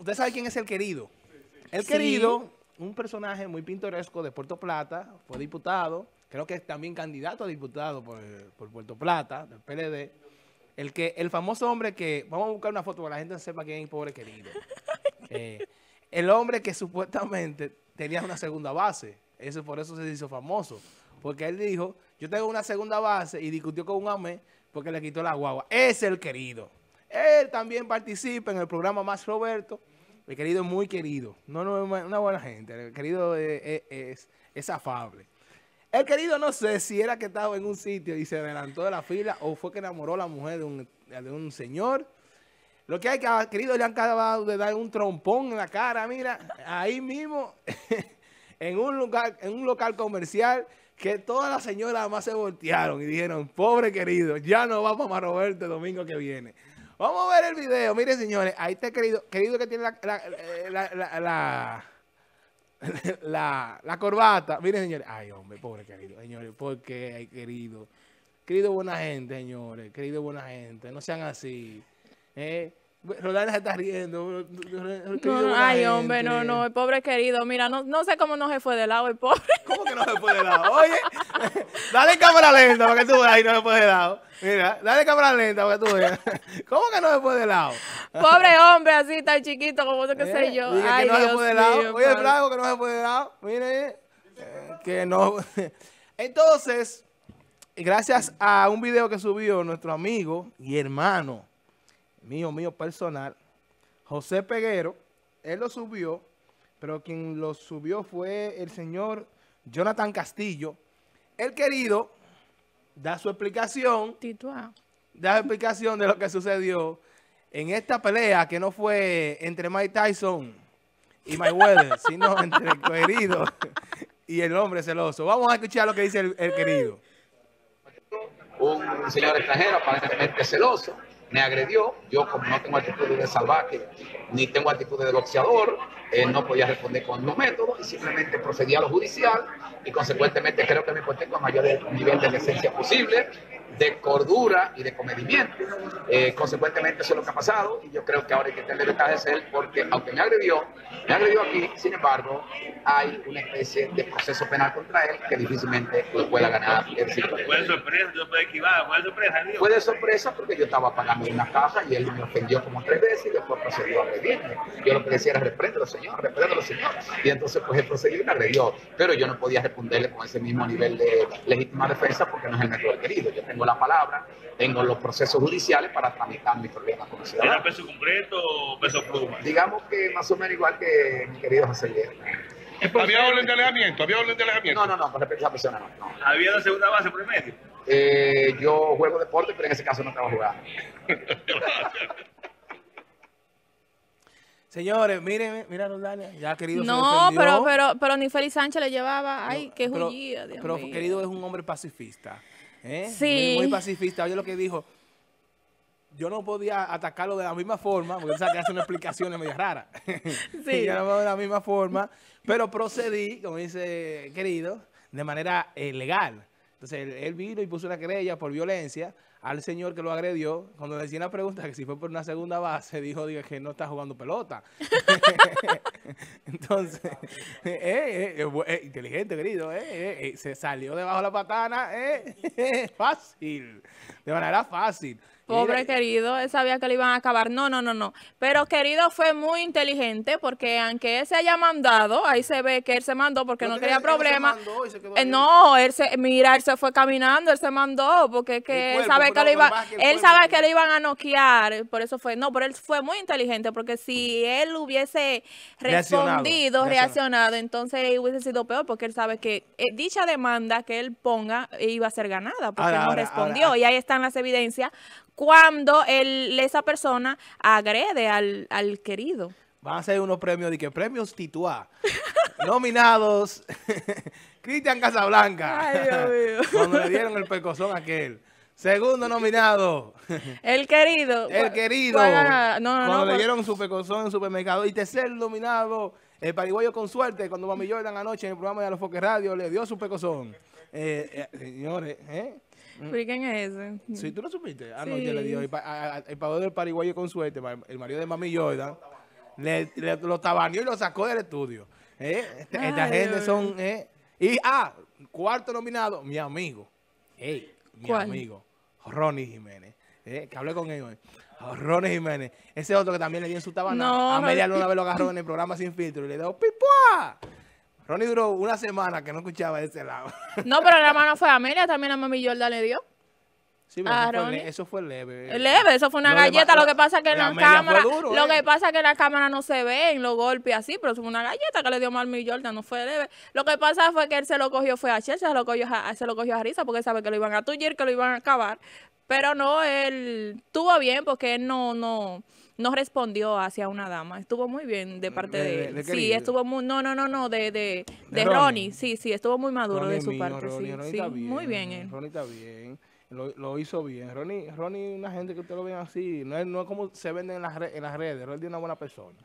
¿Usted sabe quién es el querido? El querido, un personaje muy pintoresco de Puerto Plata, fue diputado, creo que es también candidato a diputado por Puerto Plata, del PLD. El famoso hombre que, vamos a buscar una foto para que la gente sepa quién es el pobre querido. El hombre que supuestamente tenía una segunda base, por eso se hizo famoso, porque él dijo, yo tengo una segunda base y discutió con un amé porque le quitó la guagua. Es el querido. Él también participa en el programa Más Roberto. El querido es muy querido, no es una buena gente, el querido es afable. El querido no sé si era que estaba en un sitio y se adelantó de la fila o fue que enamoró a la mujer de un señor. Lo que hay que, al querido le han acabado de dar un trompón en la cara, mira, ahí mismo, en un local comercial, que todas las señoras más se voltearon y dijeron, pobre querido, ya no va para Roberto el domingo que viene. Vamos a ver el video, miren señores, ahí está el querido que tiene la corbata. Miren señores, ay hombre, pobre querido, señores, porque ay querido buena gente, señores, querido buena gente, no sean así. Rolanda se está riendo. Ay, hombre, no, el pobre querido. Mira, no sé cómo no se fue de lado el pobre. ¿Cómo que no se fue de lado? Oye, dale cámara lenta para que tú veas y no se fue de lado. Mira, dale cámara lenta para que tú veas. ¿Cómo que no se fue de lado? Pobre hombre, así tan chiquito como qué sé yo. Ay, que no Dios se fue de lado. mío, Oye, el flaco que no se fue de lado. Mire, que no. Entonces, gracias a un video que subió nuestro amigo y hermano, mío personal, José Peguero, él lo subió, pero quien lo subió fue el señor Jonathan Castillo. El querido da su explicación, de lo que sucedió en esta pelea que no fue entre Mike Tyson y Mayweather, sino entre el querido y el hombre celoso. Vamos a escuchar lo que dice el querido. Un señor extranjero aparentemente celoso me agredió. Yo, como no tengo actitudes de salvaje ni tengo actitudes de boxeador, no podía responder con los métodos y simplemente procedí a lo judicial y consecuentemente creo que me porté con mayor nivel de decencia posible, de cordura y de comedimiento. Consecuentemente eso es lo que ha pasado y yo creo que ahora hay que tener detalles él porque aunque me agredió aquí, sin embargo, hay una especie de proceso penal contra él que difícilmente lo pueda ganar. ¿Fue de sorpresa? ¿No puede esquivar? ¿Fue de sorpresa? Dios? Fue de sorpresa porque yo estaba pagando una caja y él me ofendió como 3 veces y después procedió a agredirme. Yo lo que decía era repréndelo señor. Y entonces pues él procedió y me agredió. Pero yo no podía responderle con ese mismo nivel de legítima defensa porque no es el método del querido. Yo tengo la palabra, tengo los procesos judiciales para tramitar mis problemas con el ciudadano. ¿Era peso concreto o peso pluma? Digamos que más o menos igual que mi querido José Guerra. ¿Había orden de alejamiento? No, con respecto a esa persona no. ¿Había una segunda base por el medio? Yo juego deporte, pero en ese caso no estaba jugando. Señores, miren, mira Rolanda, ya querido no, se defendió. pero ni Félix Sánchez le llevaba, ay, qué jullía, Dios pero mío. querido es un hombre pacifista. Sí. Muy pacifista. Oye lo que dijo, yo no podía atacarlo de la misma forma, porque sabe que hace unas explicaciones medio raras. Sí. Yo no de la misma forma, pero procedí, como dice querido, de manera legal. Entonces él vino y puso una querella por violencia al señor que lo agredió. Cuando le decían la pregunta que si fue por una segunda base, dijo que no está jugando pelota. Entonces, inteligente, querido, se salió debajo de la patana, fácil, de manera fácil. Pobre querido, él sabía que le iban a acabar. No. Pero querido fue muy inteligente porque aunque él se haya mandado, ahí se ve que él se mandó porque no quería problemas. No, él se fue caminando, él se mandó porque es que él sabe que le iban a noquear. Por eso fue. No, pero él fue muy inteligente porque si él hubiese reaccionado, entonces hubiese sido peor porque él sabe que dicha demanda que él ponga iba a ser ganada porque él no respondió. Y ahí están las evidencias cuando esa persona agrede al querido. Van a ser unos premios, premios Tituá. Nominados, Cristian Casablanca. Ay, Dios mío. Cuando le dieron el pecozón a aquel. Segundo nominado. El querido. Cuando le dieron su pecozón en el supermercado. Y tercer nominado, el pariguayo con suerte, cuando Mami Jordan anoche en el programa de Alofoque Radio le dio su pecozón. Señores, ¿Pero quién es ese? Sí, ¿tú no supiste? Anoche le dio el pagador del pariguayo con suerte, el marido de Mami Jordan. lo tabaneó y lo sacó del estudio. Esta gente son... Y, cuarto nominado, mi amigo. Mi amigo, Ronnie Jiménez. Que hablé con él hoy. Ronnie Jiménez. Ese otro que también le dio en su tabana. No, a media luna vez lo agarró en el programa Sin Filtro y le dio ¡pipua! Ronnie duró una semana que no escuchaba de ese lado. No, pero la mano fue Amelia, también la mami Yorda le dio. Sí, pero eso fue leve. Leve, eso fue una galleta. Lo que pasa es que en la cámara, duro, lo que pasa es que en la cámara no se ven los golpes así, pero eso fue una galleta que le dio Mami Jordan, no fue leve. Lo que pasa fue que él se lo cogió, fue a Chelsea, se lo cogió a risa porque sabe que lo iban a tullir, que lo iban a acabar. Pero no, él estuvo bien porque él no respondió hacia una dama. Estuvo muy bien de parte de él. Sí, estuvo muy... No, de Ronnie. Sí, estuvo muy maduro Ronnie de su mío, parte. Ronnie Sí, está bien, muy bien él. Ronnie está bien. Lo hizo bien. Ronnie, una gente que usted lo ven así. No es como se vende en las redes. Ronnie es una buena persona.